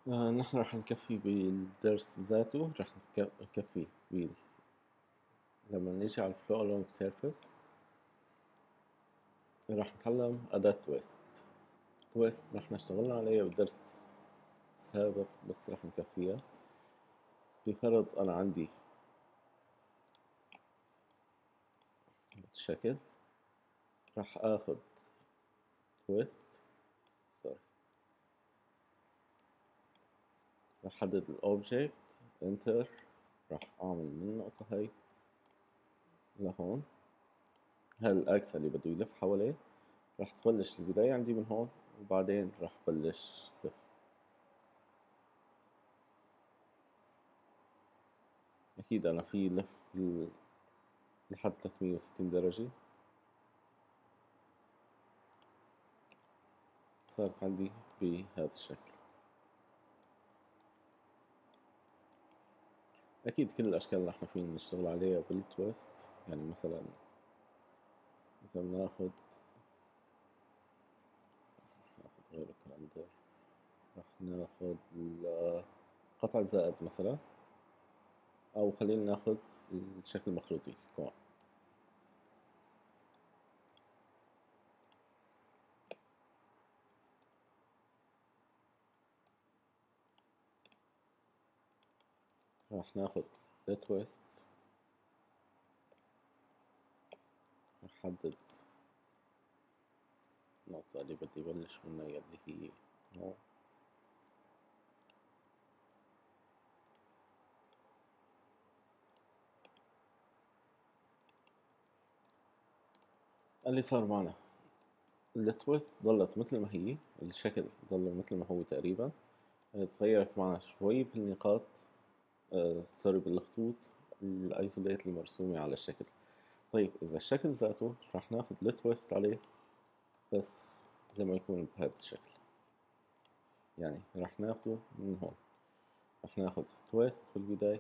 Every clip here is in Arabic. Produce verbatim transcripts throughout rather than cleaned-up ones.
آه، نحن رح نكفي بالدرس ذاته، رح نك- نكفي بال لما نيجي على الفلو along surface رح نتعلم أداة تويست. تويست نحن اشتغلنا عليها بالدرس السابق بس رح نكفيها. بفرض أنا عندي شكل، رح آخد تويست، سوري، رح أحدد الأوبجيكت، انتر، رح أعمل من النقطة هاي لهون. هاي الأكس اللي بده يلف حواليه. رح تبلش البداية عندي من هون وبعدين رح بلش لف. أكيد أنا في لف ل- لحد ثلاثمية وستين درجة. صارت عندي بهذا الشكل. أكيد كل الأشكال اللي احنا فينا نشتغل عليها بالتويست. يعني مثلا إذا بناخد ناخد غير الكالندر، رح ناخد ال- قطع الزائد مثلا، أو خلينا ناخد الشكل المخروطي كمان. رح ناخد التويست، رح حدد النقطة اللي بدي بلش منها اللي هي هون. اللي صار معنا التويست ظلت مثل ما هي، الشكل ظل مثل ما هو تقريبا. تغيرت معنا شوي بالنقاط، آه، سوري بالخطوط الايزوليت المرسومة على الشكل. طيب إذا الشكل ذاته راح ناخد التويست عليه بس لما يكون بهذا الشكل. يعني راح ناخده من هون، راح ناخد تويست في البداية،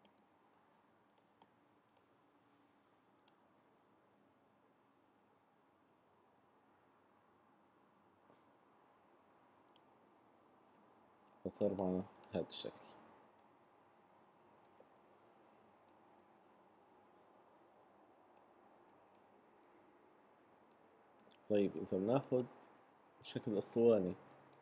فصار معنا هذا الشكل. طيب إذا بناخد شكل أسطواني،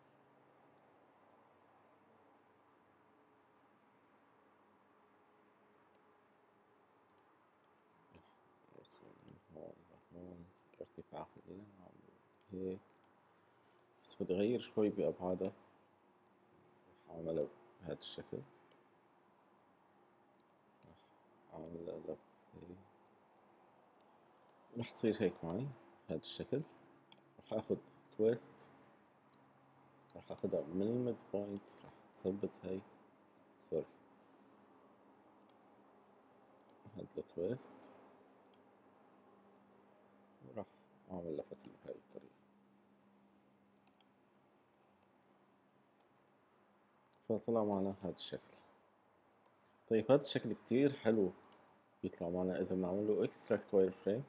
من هون لهون، ارتفاع خلينا نعمله هيك، بس بدي أغير شوي بأبعادها. راح أعملها بهذا الشكل، راح أعملها لف هيك، راح تصير هيك معي بهذا الشكل. راح آخد تويست، راح اخدها من الميد بوينت، راح تثبت هاي، سوري، هاد التويست، وراح اعمل لفتي بهاي الطريقة. فطلع معنا هاد الشكل. طيب هاد الشكل كتير حلو بيطلع معنا اذا بنعمله اكستراكت واير فريم.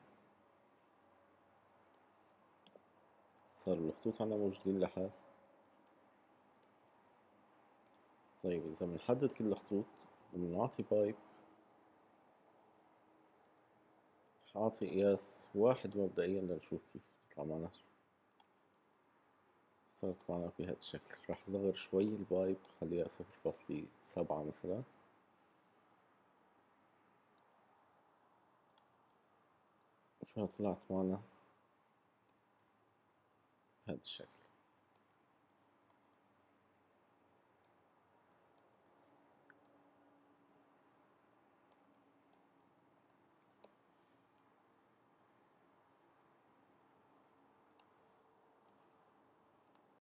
صار الخطوط عنا موجودين لحال. طيب اذا بنحدد كل الخطوط وبنعطي بايب، رح اعطي قياس واحد مبدئيا لنشوف كيف تطلع معنا. صارت معنا بهذا الشكل. راح اصغر شوي البايب، خليها صفر فاصلة سبعة مثلا، فطلعت معنا بهذا الشكل.